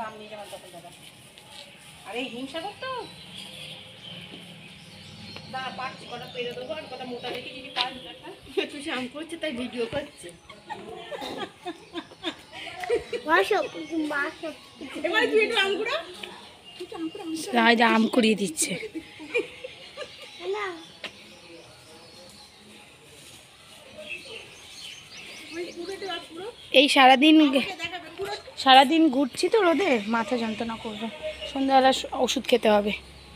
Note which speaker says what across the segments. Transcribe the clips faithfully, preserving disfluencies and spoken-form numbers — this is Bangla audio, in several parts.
Speaker 1: আম নিয়ে যাবেন তখন দাদা। আর এই হিংসা করতো দাঁড়া, পাচ্ছি কটা পেরে দেবো আর কটা মোটা দেখি যদি পাঁচ দেখা তুই আম করছে তাই ভিডিও করছে। এবারে তুই একটু আম কুড়া,
Speaker 2: আম কুড়িয়ে দিচ্ছে। এই সারাদিন সারাদিন ঘুরছি তো রোদে, মাথা যন্ত্রণা করবে, সন্ধ্যাবেলা ওষুধ খেতে হবে।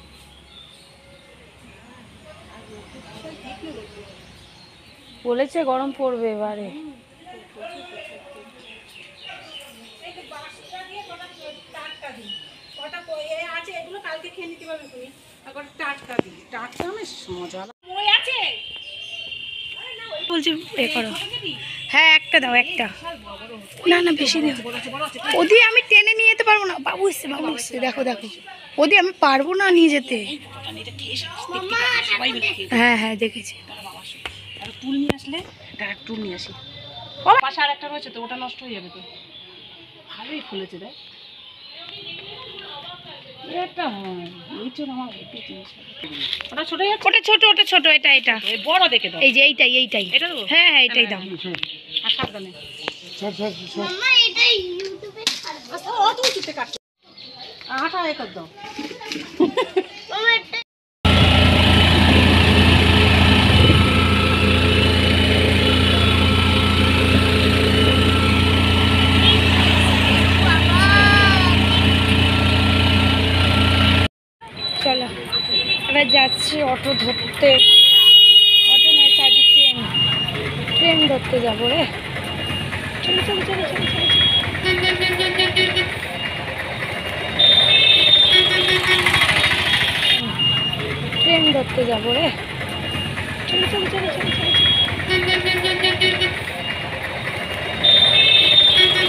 Speaker 2: বলেছে গরম পড়বে এবারে। বলছি এ করো, হ্যাঁ একটা দাও, একটা না না বেশি দাও। ওদি আমি টেনে নিয়ে যেতে পারবো না, বাবু এসছে বাবু এসছে, দেখো দেখো ওদি আমি পারবো না নিয়ে যেতে। হ্যাঁ হ্যাঁ দেখেছি।
Speaker 1: টুল নিয়ে আসলে টুল নিয়ে আসি, পাশে আর একটা রয়েছে তো ওটা নষ্ট হয়ে যাবে তো। ভালোই ফুলেছে দেখ এটা। ওটা ছোট
Speaker 2: ওটা ছোট ওটা ছোট, এটা এটা
Speaker 1: বড় দেখে দাও।
Speaker 2: এই যে এইটাই এইটাই
Speaker 1: এটা দেবো,
Speaker 2: হ্যাঁ হ্যাঁ এটাই দাও।
Speaker 1: আর সাবধানে তুমি চুপে কাটছো আটা এ কর দাও।
Speaker 2: চলো এবার যাচ্ছি অটো ধরতে, অটো নয় সরি ট্রেন, ট্রেন ধরতে যাবো রে। চলো চলো চলো চলো চলো ট্রেন ধরতে যাবো রে। চলো চলো চলো চলো চলো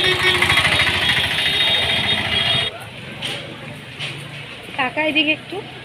Speaker 2: টাকা এদিকে একটু।